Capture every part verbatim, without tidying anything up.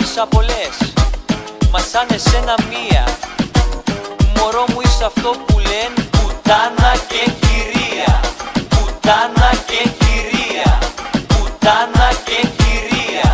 τόσα πολλές, μα σαν εσένα μία. Μωρό μου είσαι αυτό που λένε πουτάνα και κυρία. Πουτάνα και κυρία. Πουτάνα και κυρία.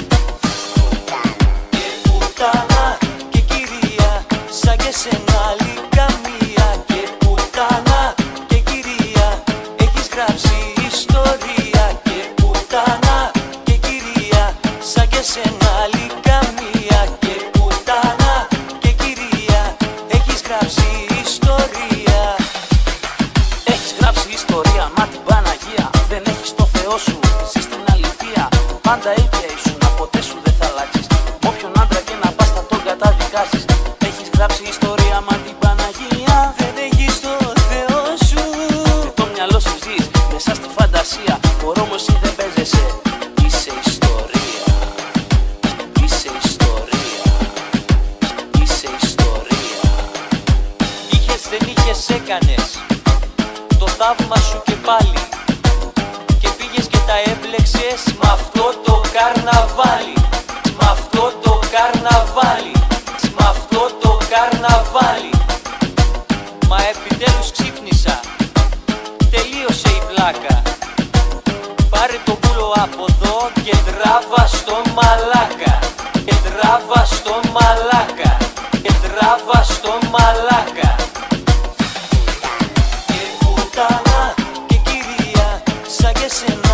Και πουτάνα και κυρία, σαν και σένα άλλη καμία. Και πουτάνα και κυρία, έχεις γράψει ιστορία. Και πουτάνα και κυρία, σαν και σένα άλλη καμία. Και πουτάνα και κυρία, έχεις γράψει ιστορία. Έχεις γράψει ιστορία, μα την Παναγία. Δεν έχεις το Θεό σου, ζεις στην αλήθεια. Πάντα ίδια ήσουν, ποτέ σου δεν θα αλλάξεις. Μ' όποιον άντρα και να πας θα τον καταδικάσεις. Έχεις γράψει ιστορία, μα την Παναγία. Δεν έχεις το Θεό σου. Με το μυαλό σου ζεις, μέσα στη φαντασία. Μωρό μου εσύ δεν παίζεσαι. Είσαι ιστορία. Είσαι ιστορία. Είσαι ιστορία. Είχες δεν είχες έκανες το θαύμα σου και πάλι. Και πήγες και τα έμπλεξες μ' αυτό το καρναβάλι. Μ' αυτό το καρναβάλι. Μ' αυτό το καρναβάλι. Μα επιτέλους ξύπνησα. Τελείωσε η πλάκα. Πάρε το πουλο από εδώ και τράβα στο μαλάκα. Και τράβα στο μαλάκα. Και τράβα στο μαλάκα. Και πουτάνα και κυρία, σαν και σένα